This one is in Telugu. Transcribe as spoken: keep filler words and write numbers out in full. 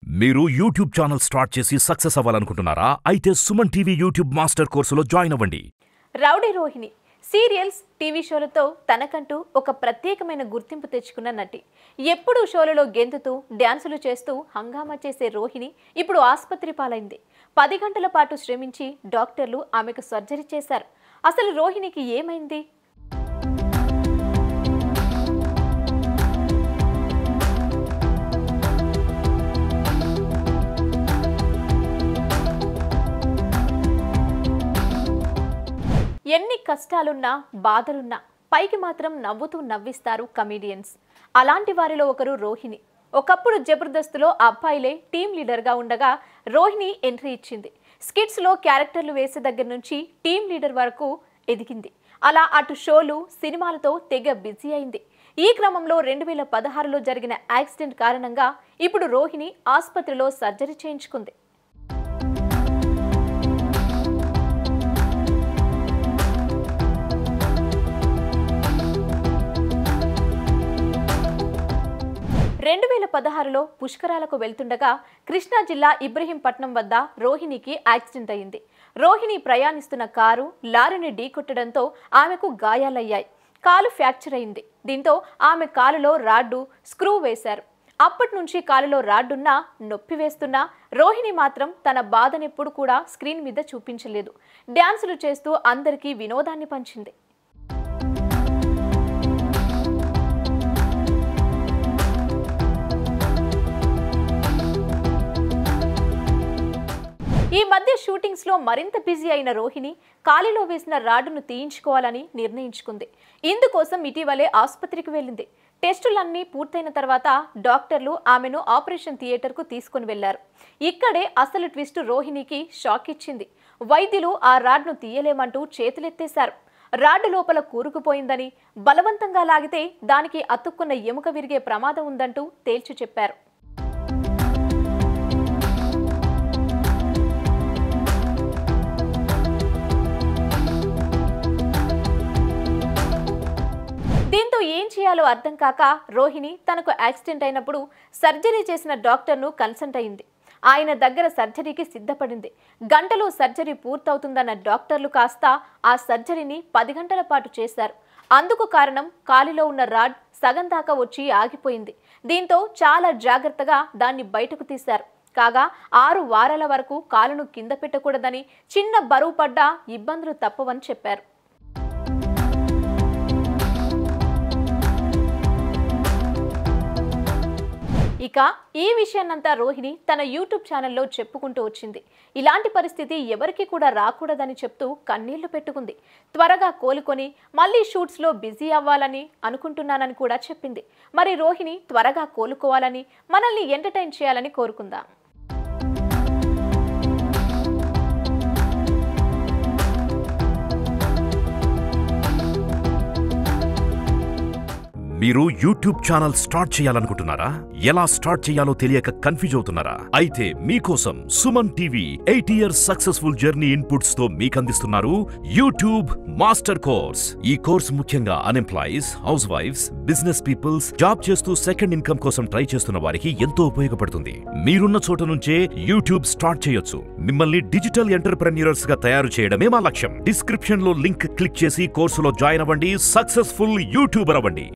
మీరు యూట్యూబ్ ఛానల్ స్టార్ట్ చేసి సక్సెస్ అవ్వాలనుకుంటున్నారా? అయితే సుమన్ టీవీ యూట్యూబ్ మాస్టర్ కోర్సులో జాయిన్ అవ్వండి. రౌడీ రోహిణి సీరియల్స్, టీవీ షోలతో తనకంటూ ఒక ప్రత్యేకమైన గుర్తింపు తెచ్చుకున్న నటి. ఎప్పుడూ షోలలో గెంతుతూ డ్యాన్సులు చేస్తూ హంగామా చేసే రోహిణి ఇప్పుడు ఆసుపత్రి పాలైంది. పది గంటల పాటు శ్రమించి డాక్టర్లు ఆమెకు సర్జరీ చేశారు. అసలు రోహిణికి ఏమైంది? ఎన్ని కష్టాలున్నా బాధలున్నా పైకి మాత్రం నవ్వుతూ నవ్విస్తారు కమీడియన్స్. అలాంటి వారిలో ఒకరు రోహిణి. ఒకప్పుడు జబర్దస్త్లో అబ్బాయిలే టీం లీడర్గా ఉండగా రోహిణి ఎంట్రీ ఇచ్చింది. స్కిట్స్లో క్యారెక్టర్లు వేసే దగ్గర నుంచి టీం లీడర్ వరకు ఎదిగింది. అలా అటు షోలు, సినిమాలతో తెగ బిజీ అయింది. ఈ క్రమంలో రెండు వేల పదహారులో జరిగిన యాక్సిడెంట్ కారణంగా ఇప్పుడు రోహిణి ఆసుపత్రిలో సర్జరీ చేయించుకుంది. రెండు వేల పదహారులో పుష్కరాలకు వెళ్తుండగా కృష్ణా జిల్లా ఇబ్రహీంపట్నం వద్ద రోహిణికి యాక్సిడెంట్ అయింది. రోహిణి ప్రయాణిస్తున్న కారు లారీని ఢీకొట్టడంతో ఆమెకు గాయాలయ్యాయి. కాలు ఫ్రాక్చర్ అయింది. దీంతో ఆమె కాలులో రాడ్డు, స్క్రూ వేశారు. అప్పటి నుంచి కాలులో రాడ్డున్నా, నొప్పి వేస్తున్నా రోహిణి మాత్రం తన బాధనెప్పుడు కూడా స్క్రీన్ మీద చూపించలేదు. డ్యాన్సులు చేస్తూ అందరికీ వినోదాన్ని పంచింది. ఈ మధ్య షూటింగ్స్ లో మరింత బిజీ అయిన రోహిణి కాలిలో వేసిన రాడ్డును తీయించుకోవాలని నిర్ణయించుకుంది. ఇందుకోసం ఇటీవలే ఆసుపత్రికి వెళ్ళింది. టెస్టులన్నీ పూర్తయిన తర్వాత డాక్టర్లు ఆమెను ఆపరేషన్ థియేటర్కు తీసుకుని వెళ్లారు. ఇక్కడే అసలు ట్విస్ట్ రోహిణికి షాక్ ఇచ్చింది. వైద్యులు ఆ రాడ్ను తీయలేమంటూ చేతులెత్తేశారు. రాడ్డు లోపల కూరుకుపోయిందని, బలవంతంగా లాగితే దానికి అతుక్కున్న ఎముక విరిగే ప్రమాదం ఉందంటూ తేల్చి చెప్పారు. దీంతో ఏం చేయాలో అర్థం కాక రోహిణి తనకు యాక్సిడెంట్ అయినప్పుడు సర్జరీ చేసిన డాక్టర్ను కన్సల్ట్ అయింది. ఆయన దగ్గర సర్జరీకి సిద్ధపడింది. గంటలో సర్జరీ పూర్తవుతుందన్న డాక్టర్లు కాస్త ఆ సర్జరీని పది గంటల పాటు చేశారు. అందుకు కారణం కాలిలో ఉన్న రాడ్ సగం దాకా వచ్చి ఆగిపోయింది. దీంతో చాలా జాగ్రత్తగా దాన్ని బయటకు తీశారు. కాగా ఆరు వారాల వరకు కాలును కింద పెట్టకూడదని, చిన్న బరువు పడ్డా ఇబ్బందులు తప్పవని చెప్పారు. ఇక ఈ విషయాన్నంతా రోహిణి తన యూట్యూబ్ ఛానల్లో చెప్పుకుంటూ వచ్చింది. ఇలాంటి పరిస్థితి ఎవరికి కూడా రాకూడదని చెప్తూ కన్నీళ్లు పెట్టుకుంది. త్వరగా కోలుకొని మళ్ళీ షూట్స్లో బిజీ అవ్వాలని అనుకుంటున్నానని కూడా చెప్పింది. మరి రోహిణి త్వరగా కోలుకోవాలని, మనల్ని ఎంటర్టైన్ చేయాలని కోరుకుందాం. మీరు యూట్యూబ్ ఛానల్ స్టార్ట్ చేయాలనుకుంటున్నారా? ఎలా స్టార్ట్ చేయాలో తెలియక కన్ఫ్యూజ్ అవుతున్నారా? అయితే మీకోసం Suman TV eight years successful journey inputs తో మీకు అందిస్తున్నారు యూట్యూబ్ మాస్టర్ కోర్స్. ఈ కోర్స్ ముఖ్యంగా unemployees, house wives, business peoples, job చేస్తూ సెకండ్ ఇన్కమ్ కోసం ట్రై చేస్తున్న వారికి ఎంతో ఉపయోగపడుతుంది. మీరున్న చోట నుంచే యూట్యూబ్ స్టార్ట్ చేయొచ్చు. మిమ్మల్ని డిజిటల్ ఎంటర్‌ప్రెన్యూర్స్ గా తయారు చేయడమే మా లక్ష్యం. డిస్క్రిప్షన్ లో లింక్ క్లిక్ చేసి కోర్సులో జాయిన్ అవ్వండి. సక్సెస్ఫుల్ యూట్యూబర్ అవ్వండి.